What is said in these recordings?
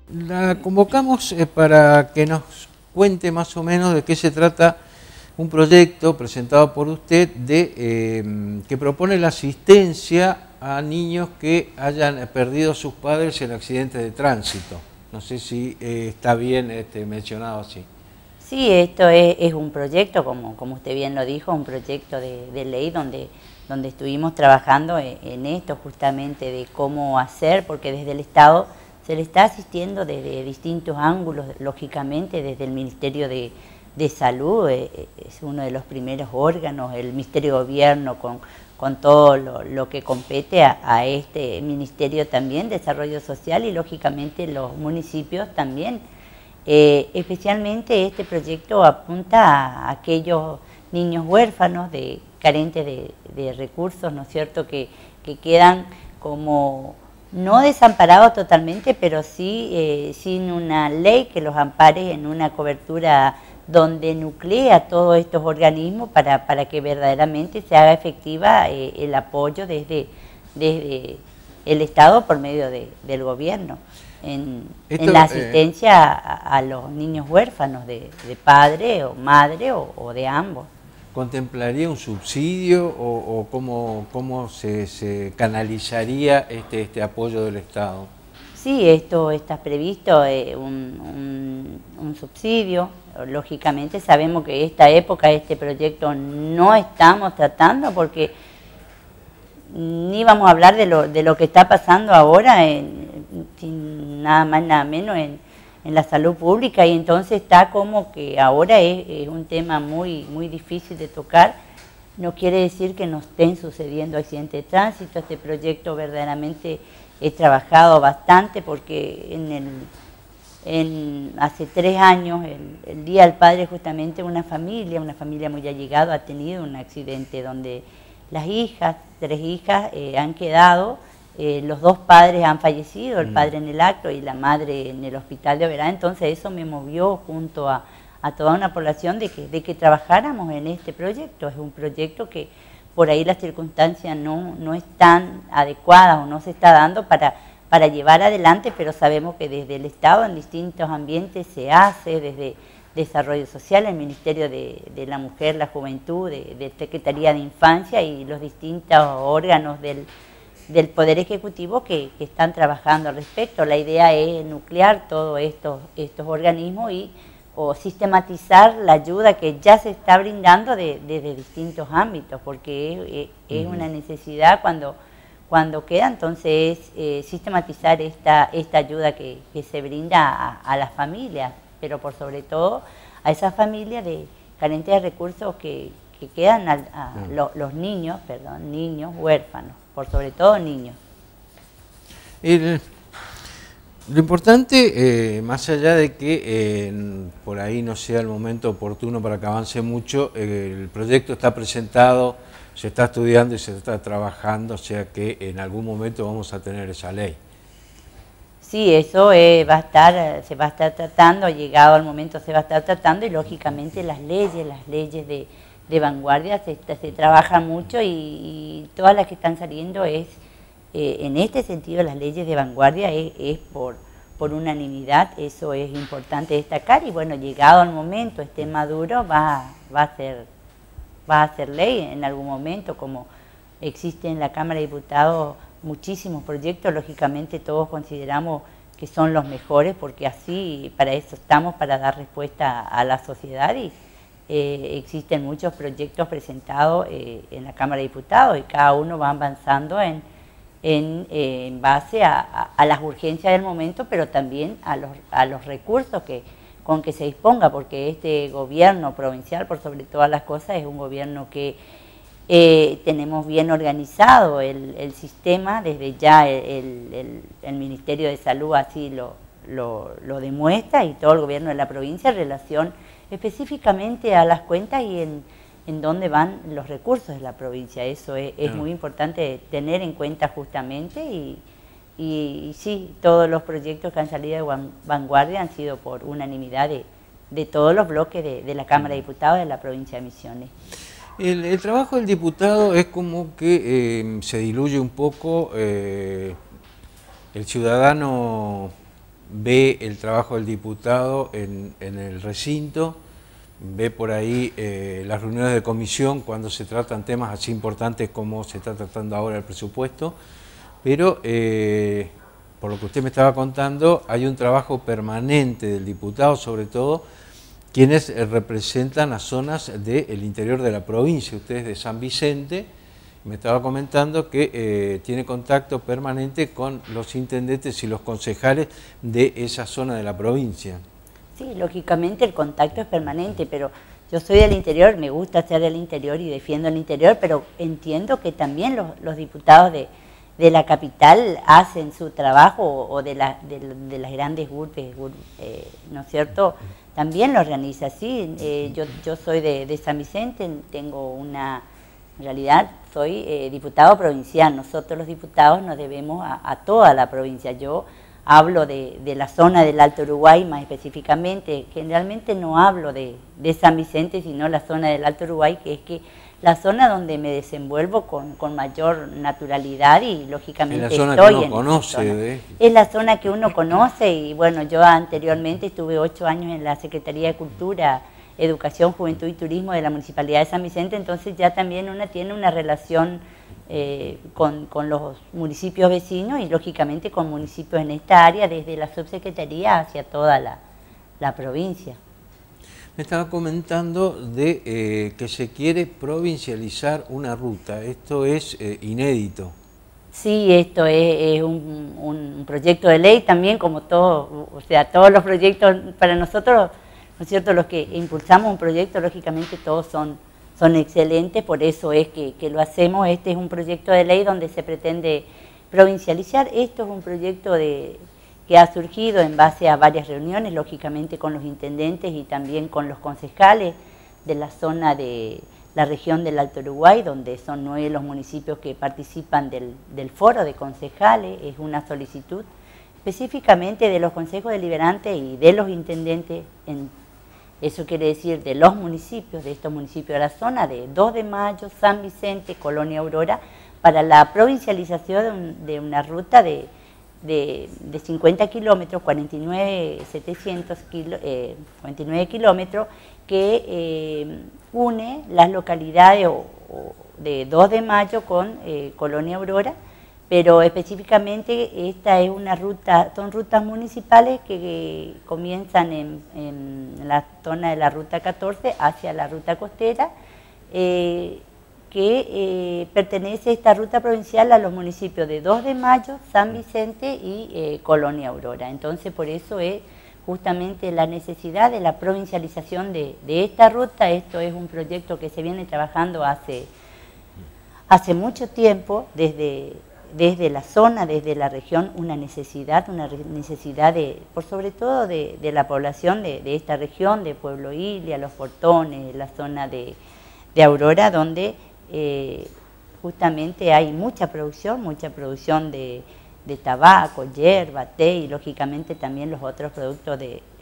La convocamos para que nos cuente más o menos de qué se trata un proyecto presentado por usted que propone la asistencia a niños que hayan perdido a sus padres en accidentes de tránsito. No sé si está bien mencionado así. Sí, esto es un proyecto, como usted bien lo dijo, un proyecto de ley donde estuvimos trabajando en esto justamente de cómo hacer, porque desde el Estado se le está asistiendo desde distintos ángulos, lógicamente desde el Ministerio de Salud, es uno de los primeros órganos, el Ministerio de Gobierno con todo lo que compete a este ministerio también, Desarrollo Social, y lógicamente los municipios también. Especialmente este proyecto apunta a aquellos niños huérfanos, carentes de recursos, ¿no es cierto?, que quedan como no desamparados totalmente, pero sí sin una ley que los ampare en una cobertura donde nuclea todos estos organismos para que verdaderamente se haga efectiva el apoyo desde el Estado por medio del gobierno en la asistencia a los niños huérfanos de padre o madre o de ambos. ¿Contemplaría un subsidio o cómo se canalizaría este apoyo del Estado? Sí, esto está previsto, un subsidio. Lógicamente sabemos que esta época, este proyecto no estamos tratando porque ni vamos a hablar de lo que está pasando ahora, sin nada más nada menos en la salud pública, y entonces está como que ahora es un tema muy difícil de tocar. No quiere decir que no estén sucediendo accidentes de tránsito. Este proyecto verdaderamente he trabajado bastante porque hace 3 años, el Día del Padre, justamente una familia muy allegada ha tenido un accidente donde las hijas, 3 hijas, han quedado, los 2 padres han fallecido, el padre en el acto y la madre en el hospital de Oberá. Entonces eso me movió junto a toda una población de que trabajáramos en este proyecto. Es un proyecto que por ahí las circunstancias no están adecuadas o no se está dando para llevar adelante, pero sabemos que desde el Estado en distintos ambientes se hace, desde Desarrollo Social, el Ministerio de la Mujer, la Juventud, de Secretaría de Infancia y los distintos órganos del Poder Ejecutivo que están trabajando al respecto. La idea es nuclear todos estos organismos o sistematizar la ayuda que ya se está brindando desde distintos ámbitos, porque es una necesidad cuando queda, entonces sistematizar esta ayuda que se brinda a las familias, pero por sobre todo a esas familias carentes de recursos que quedan los niños, niños huérfanos, por sobre todo niños. Lo importante, más allá de que por ahí no sea el momento oportuno para que avance mucho, el proyecto está presentado, se está estudiando y se está trabajando, o sea que en algún momento vamos a tener esa ley. Sí, eso se va a estar tratando, llegado al momento se va a estar tratando, y lógicamente las leyes de vanguardia se trabaja mucho, y todas las que están saliendo en este sentido, las leyes de vanguardia es por unanimidad. Eso es importante destacar, y bueno, llegado el momento, esté maduro, va a ser ley en algún momento, como existe en la Cámara de Diputados muchísimos proyectos. Lógicamente todos consideramos que son los mejores, porque así, para eso estamos, para dar respuesta a la sociedad, y existen muchos proyectos presentados en la Cámara de Diputados, y cada uno va avanzando en base a las urgencias del momento, pero también a los recursos con que se disponga, porque este gobierno provincial, por sobre todas las cosas, es un gobierno que tenemos bien organizado el sistema. Desde ya el Ministerio de Salud así lo demuestra, y todo el gobierno de la provincia en relación específicamente a las cuentas y en dónde van los recursos de la provincia. Eso es muy importante tener en cuenta justamente, y sí, todos los proyectos que han salido de vanguardia han sido por unanimidad de todos los bloques de la Cámara de Diputados de la provincia de Misiones. El trabajo del diputado es como que se diluye un poco, el ciudadano ve el trabajo del diputado en el recinto, ve por ahí las reuniones de comisión cuando se tratan temas así importantes como se está tratando ahora el presupuesto, pero por lo que usted me estaba contando, hay un trabajo permanente del diputado, sobre todo quienes representan las zonas del interior de la provincia. Usted es de San Vicente, me estaba comentando que tiene contacto permanente con los intendentes y los concejales de esa zona de la provincia. Sí, lógicamente el contacto es permanente, pero yo soy del interior, me gusta ser del interior y defiendo el interior, pero entiendo que también los diputados de la capital hacen su trabajo, o de las grandes urbes, ¿no es cierto? También lo organiza, sí. Yo soy de San Vicente, tengo en realidad soy diputado provincial. Nosotros los diputados nos debemos a toda la provincia. Yo hablo de la zona del Alto Uruguay más específicamente. Generalmente no hablo de San Vicente, sino la zona del Alto Uruguay, que es la zona donde me desenvuelvo con mayor naturalidad y lógicamente es la zona estoy que uno conoce. Es la zona que uno conoce y bueno, yo anteriormente estuve 8 años en la Secretaría de Cultura, Educación, Juventud y Turismo de la Municipalidad de San Vicente, entonces ya también una tiene una relación con los municipios vecinos y lógicamente con municipios en esta área, desde la subsecretaría hacia toda la provincia. Me estaba comentando de que se quiere provincializar una ruta. Esto es inédito. Sí, esto es un proyecto de ley también, como todo, o sea, todos los proyectos para nosotros, ¿no es cierto? Los que impulsamos un proyecto, lógicamente todos son excelentes, por eso es que lo hacemos. Este es un proyecto de ley donde se pretende provincializar. Esto es un proyecto que ha surgido en base a varias reuniones, lógicamente con los intendentes y también con los concejales de la zona de la región del Alto Uruguay, donde son 9 los municipios que participan del foro de concejales. Es una solicitud específicamente de los consejos deliberantes y de los intendentes, eso quiere decir de los municipios, de estos municipios de la zona de 2 de Mayo, San Vicente, Colonia Aurora, para la provincialización de una ruta de 50 kilómetros, 49 kilómetros, que une las localidades de 2 de Mayo con Colonia Aurora, pero específicamente esta es una ruta, son rutas municipales que comienzan en la zona de la ruta 14 hacia la ruta costera, que pertenece esta ruta provincial a los municipios de 2 de Mayo, San Vicente y Colonia Aurora. Entonces por eso es justamente la necesidad de la provincialización de esta ruta. Esto es un proyecto que se viene trabajando hace mucho tiempo, desde la zona, desde la región, una necesidad por sobre todo de la población de esta región, de Pueblo Ilia, Los Portones, la zona de Aurora, donde justamente hay mucha producción de tabaco, hierba, té y lógicamente también los otros productos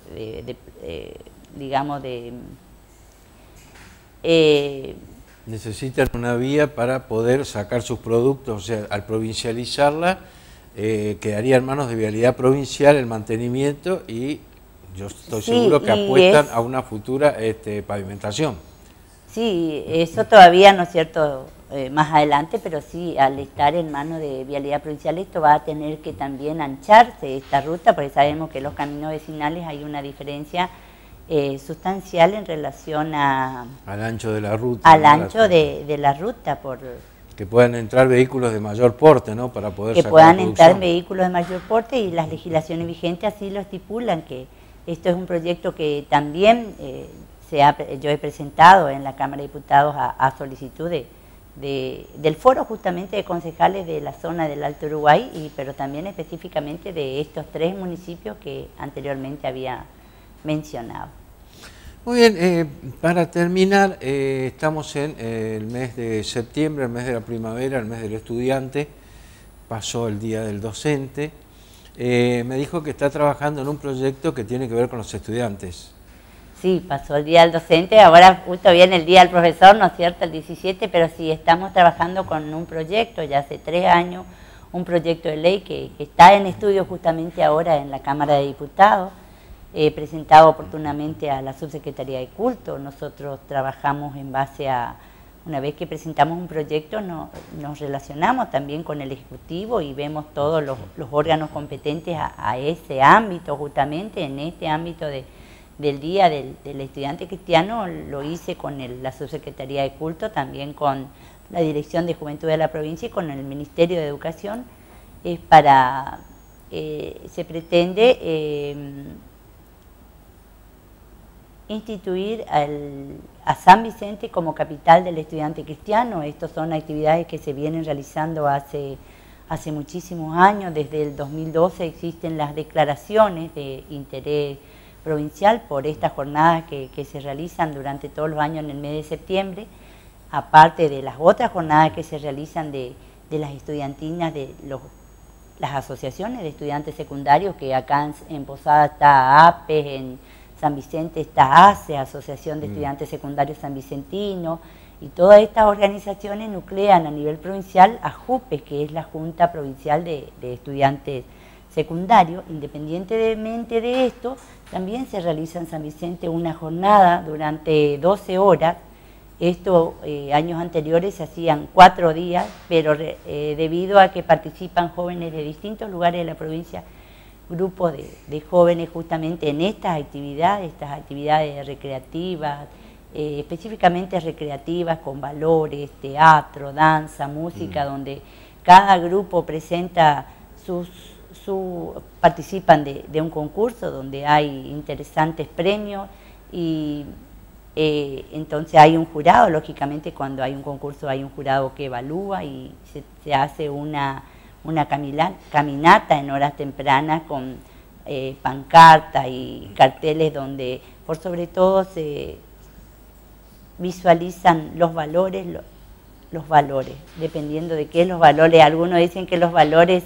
necesitan una vía para poder sacar sus productos, o sea, al provincializarla quedaría en manos de Vialidad Provincial el mantenimiento y yo estoy seguro que apuestan a una futura pavimentación. Sí, eso todavía no es cierto más adelante, pero sí, al estar en manos de Vialidad Provincial esto va a tener que también ancharse esta ruta, porque sabemos que los caminos vecinales hay una diferencia sustancial en relación al ancho de la ruta. Al ancho de la ruta. Que puedan entrar vehículos de mayor porte, ¿no? Para poder que sacar puedan entrar vehículos de mayor porte y las legislaciones vigentes así lo estipulan, que esto es un proyecto que también yo he presentado en la Cámara de Diputados a solicitud del foro justamente de concejales de la zona del Alto Uruguay, pero también específicamente de estos 3 municipios que anteriormente había mencionado. Muy bien, para terminar, estamos en el mes de septiembre, el mes de la primavera, el mes del estudiante, pasó el Día del Docente. Me dijo que está trabajando en un proyecto que tiene que ver con los estudiantes. Sí, pasó el Día del Docente, ahora justo viene el Día del Profesor, ¿no es cierto?, el 17, pero sí, estamos trabajando con un proyecto ya hace 3 años, un proyecto de ley que está en estudio justamente ahora en la Cámara de Diputados, presentado oportunamente a la Subsecretaría de Culto. Nosotros trabajamos en base a, una vez que presentamos un proyecto, nos relacionamos también con el Ejecutivo y vemos todos los órganos competentes a ese ámbito, justamente en este ámbito del Día del Estudiante Cristiano. Lo hice con la Subsecretaría de Culto, también con la Dirección de Juventud de la provincia y con el Ministerio de Educación. Es para, se pretende instituir a San Vicente como capital del estudiante cristiano. Estas son actividades que se vienen realizando hace muchísimos años. Desde el 2012 existen las declaraciones de interés provincial por estas jornadas que se realizan durante todos los años en el mes de septiembre, aparte de las otras jornadas que se realizan de las estudiantinas de las asociaciones de estudiantes secundarios, que acá en Posada está APES, en San Vicente está ACE, Asociación de Estudiantes Secundarios San Vicentino, y todas estas organizaciones nuclean a nivel provincial a JUPE, que es la Junta Provincial de Estudiantes Secundarios. Independientemente de esto, también se realiza en San Vicente una jornada durante 12 horas. Esto años anteriores se hacían 4 días, pero debido a que participan jóvenes de distintos lugares de la provincia, grupos de jóvenes justamente en estas actividades recreativas, específicamente recreativas, con valores, teatro, danza, música, donde cada grupo presenta participan de un concurso donde hay interesantes premios y entonces hay un jurado. Lógicamente cuando hay un concurso hay un jurado que evalúa y se hace una caminata en horas tempranas con pancartas y carteles donde por sobre todo se visualizan los valores, dependiendo de qué los valores. Algunos dicen que los valores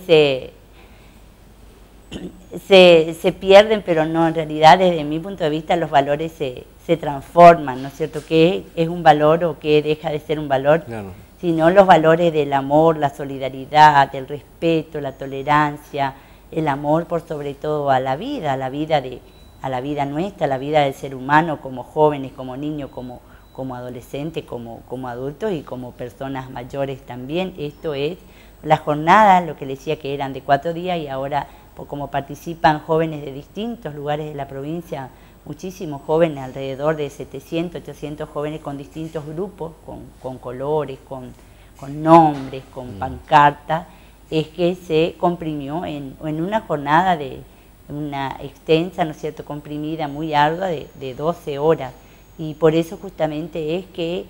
se pierden, pero no, en realidad desde mi punto de vista los valores se transforman, ¿no es cierto? ¿Qué es un valor o qué deja de ser un valor? Claro. Sino los valores del amor, la solidaridad, el respeto, la tolerancia, el amor por sobre todo a la vida nuestra, a la vida del ser humano, como jóvenes, como niños, como adolescentes, como adultos y como personas mayores también. Esto es las jornadas, lo que les decía que eran de 4 días y ahora como participan jóvenes de distintos lugares de la provincia, muchísimos jóvenes, alrededor de 700, 800 jóvenes con distintos grupos, con colores, con nombres, con pancartas, es que se comprimió en una jornada de una extensa, ¿no es cierto?, comprimida, muy ardua, de 12 horas. Y por eso justamente es que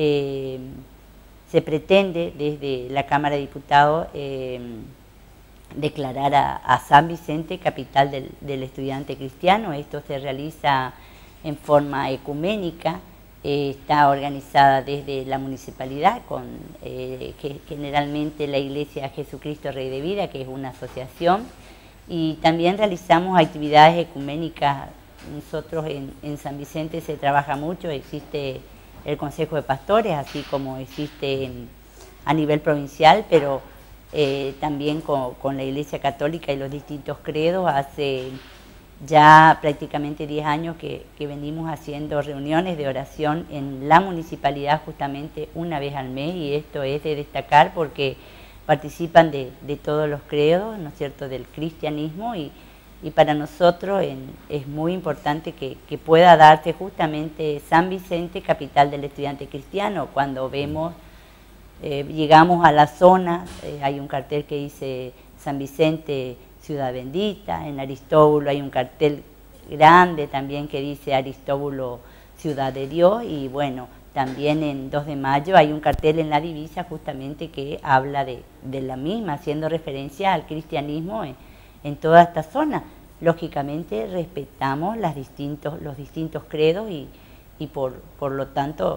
se pretende desde la Cámara de Diputados declarar a San Vicente capital del estudiante cristiano. Esto se realiza en forma ecuménica, está organizada desde la municipalidad, que generalmente la Iglesia Jesucristo Rey de Vida, que es una asociación, y también realizamos actividades ecuménicas. Nosotros en San Vicente se trabaja mucho, existe el Consejo de Pastores, así como existe a nivel provincial, pero también con la Iglesia Católica y los distintos credos. Hace ya prácticamente 10 años que venimos haciendo reuniones de oración en la municipalidad justamente una vez al mes, y esto es de destacar porque participan de todos los credos, ¿no es cierto?, del cristianismo, y para nosotros es muy importante que pueda darse justamente San Vicente, capital del estudiante cristiano. Cuando vemos, llegamos a la zona, hay un cartel que dice San Vicente, ciudad bendita. En Aristóbulo hay un cartel grande también que dice Aristóbulo, ciudad de Dios. Y bueno, también en 2 de mayo hay un cartel en la divisa justamente que habla de la misma, haciendo referencia al cristianismo en toda esta zona. Lógicamente respetamos los distintos credos y por lo tanto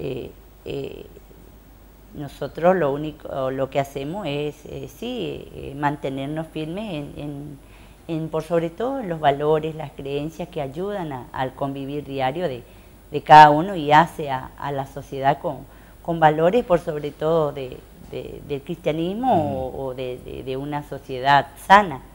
nosotros lo que hacemos es mantenernos firmes por sobre todo en los valores, las creencias que ayudan al convivir diario de cada uno y hace a la sociedad con valores por sobre todo de del cristianismo o de una sociedad sana.